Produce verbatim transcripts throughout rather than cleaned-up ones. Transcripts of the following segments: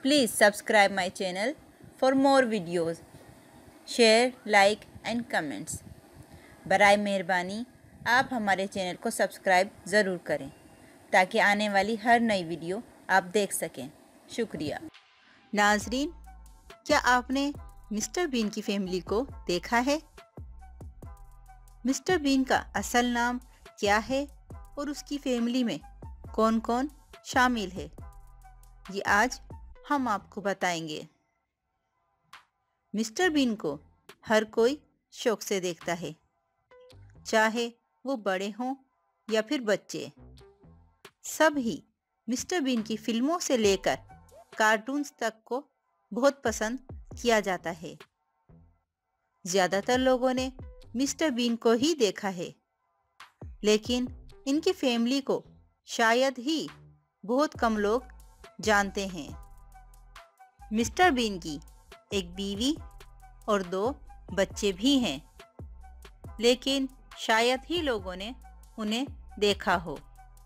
Please subscribe my channel for more videos. Share, like and comments. बराए मेहरबानी आप हमारे चैनल को सब्सक्राइब ज़रूर करें ताकि आने वाली हर नई वीडियो आप देख सकें। शुक्रिया। नाजरीन, क्या आपने मिस्टर बीन की फैमिली को देखा है? मिस्टर बीन का असल नाम क्या है और उसकी फैमिली में कौन कौन शामिल है, ये आज हम आपको बताएंगे। मिस्टर बीन को हर कोई शौक से देखता है, चाहे वो बड़े हों या फिर बच्चे। सब ही मिस्टर बीन की फिल्मों से लेकर कार्टून्स तक को बहुत पसंद किया जाता है। ज़्यादातर लोगों ने मिस्टर बीन को ही देखा है, लेकिन इनकी फैमिली को शायद ही बहुत कम लोग जानते हैं। मिस्टर बीन की एक बीवी और दो बच्चे भी हैं, लेकिन शायद ही लोगों ने उन्हें देखा हो।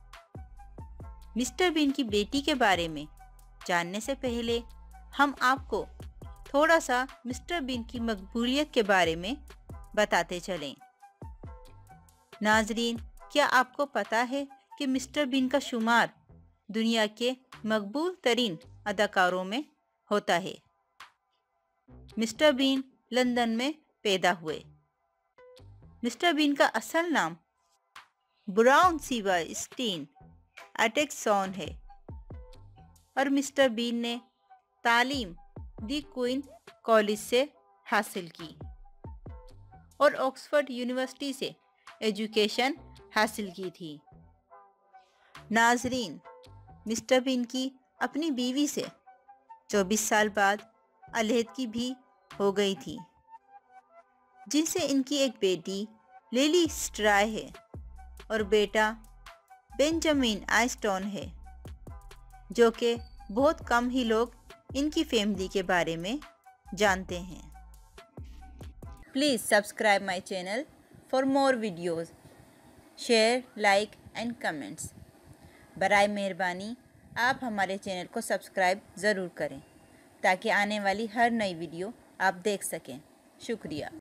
मिस्टर बीन की बेटी के बारे में जानने से पहले हम आपको थोड़ा सा मिस्टर बीन की मकबूलियत के बारे में बताते चलें। नाजरीन, क्या आपको पता है कि मिस्टर बीन का शुमार दुनिया के मकबूल तरीन अदाकारों में होता है? मिस्टर बीन लंदन में पैदा हुए। मिस्टर बीन का असल नाम ब्राउन सीबरस्टीन एटेक्सन है और मिस्टर बीन ने तालीम दी क्वीन कॉलेज से हासिल की और ऑक्सफोर्ड यूनिवर्सिटी से एजुकेशन हासिल की थी। नाजरीन, मिस्टर बीन की अपनी बीवी से चौबीस साल बाद अलहदगी भी हो गई थी, जिनसे इनकी एक बेटी लिली स्ट्राय है और बेटा बेंजामिन आइस्टन है, जो कि बहुत कम ही लोग इनकी फैमिली के बारे में जानते हैं। Please subscribe my channel for more videos. Share, like and comments. बराए मेहरबानी आप हमारे चैनल को सब्सक्राइब ज़रूर करें ताकि आने वाली हर नई वीडियो आप देख सकें। शुक्रिया।